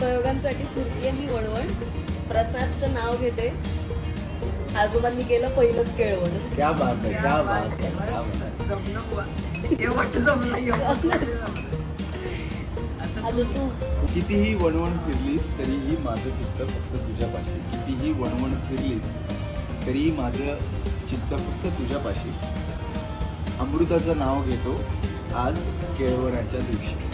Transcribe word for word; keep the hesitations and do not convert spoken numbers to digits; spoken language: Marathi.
प्रयोगांसाठी फिरतीये मी वणवण. प्रसादचं नाव घेते. आजोबांनी केलं पहिलंच केळवण. क्या बात है, क्या बात है, क्या बात है. कितीही वणवण फिरलीस तरीही माझं चित्त फक्त तुझ्यापाशी. कितीही वणवण फिरलीस तरीही माझं चित्त फक्त तुझ्यापाशी. अमृताचं नाव घेतो आज केळवणाच्या दिवशी.